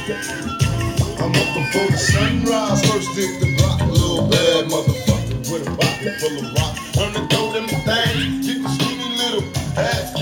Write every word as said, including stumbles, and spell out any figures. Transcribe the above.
I'm up before the sunrise, first hit the block, little bad motherfucker with a pocket full of rock. Turn the dope in my thing, get the skinny little ass